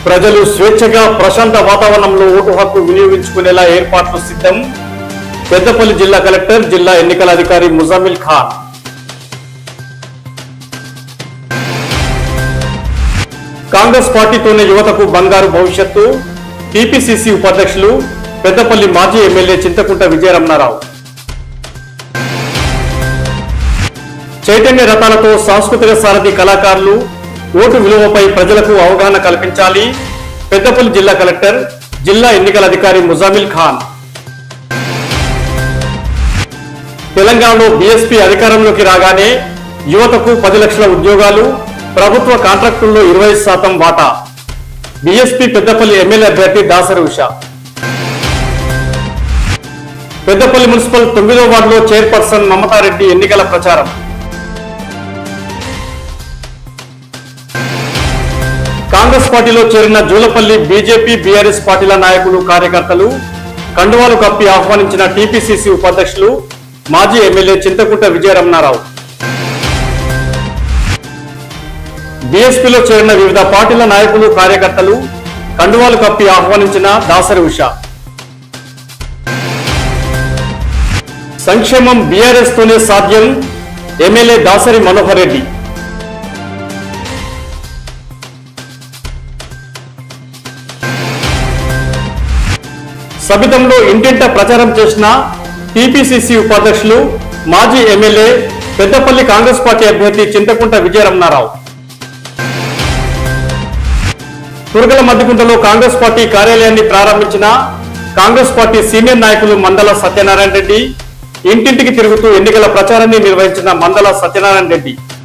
ప్రజలు స్వేచ్ఛగా ప్రశాంత వాతావరణంలో ఓటు హక్కు వినియోగించుకునేలా ఏర్పాట్లు సిద్ధం. పెద్దపల్లి జిల్లా కలెక్టర్, జిల్లా ఎన్నికల అధికారి ముజామిల్ ఖాన్. కాంగ్రెస్ పార్టీతోనే యువతకు బంగారు భవిష్యత్తు. టీపీసీసీ ఉపాధ్యక్షులు, పెద్దపల్లి మాజీ ఎమ్మెల్యే చింతకుంట విజయరమణారావు. చైతన్య రథాలతో సాంస్కృతిక సారథి కళాకారులు ఓటు విలువపై ప్రజలకు అవగాహన కల్పించాలి. పెద్దపల్లి జిల్లా కలెక్టర్, జిల్లా ఎన్నికల అధికారి ముజామిల్ ఖాన్. తెలంగాణలో బీఎస్పీ అధికారంలోకి రాగానే యువతకు 10 లక్షల ఉద్యోగాలు, ప్రభుత్వ కాంట్రాక్టుల్లో 20% వాటా. బీఎస్పీ పెద్దపల్లి ఎమ్మెల్యే అభ్యర్థి దాసరి ఉష. పెద్దపల్లి మున్సిపల్ 9వ వార్డులో చైర్పర్సన్ మమతారెడ్డి ఎన్నికల ప్రచారం. కాంగ్రెస్ పార్టీలో చేరిన జూలపల్లి బీజేపీ, బీఆర్ఎస్ పార్టీల నాయకులు, కార్యకర్తలు కండువాలు కప్పి ఆహ్వానించిన టీపీసీసీ ఉపాధ్యక్షులు, మాజీ ఎమ్మెల్యే చింతకుంట విజయరమణారావు. బీఎస్పీలో చేరిన వివిధ పార్టీల నాయకులు, కార్యకర్తలు కండువాలు కప్పి ఆహ్వానించిన దాసరి ఉష. సంక్షేమం బీఆర్ఎస్ తోనే సాధ్యం, ఎమ్మెల్యే దాసరి మనోహర్ రెడ్డి. సబితంలో ఇంటింట ప్రచారం చేసిన టీపీసీసీ ఉపాధ్యక్షులు, మాజీ ఎమ్మెల్యే, పెద్దపల్లి కాంగ్రెస్ పార్టీ అభ్యర్థి చింతకుంట విజయరమణారావు. తురగల మద్దికుంటలో కాంగ్రెస్ పార్టీ కార్యాలయాన్ని ప్రారంభించిన కాంగ్రెస్ పార్టీ సీనియర్ నాయకులు మందల సత్యనారాయణ రెడ్డి. ఇంటింటికి తిరుగుతూ ఎన్నికల ప్రచారాన్ని నిర్వహించిన మందల సత్యనారాయణ రెడ్డి.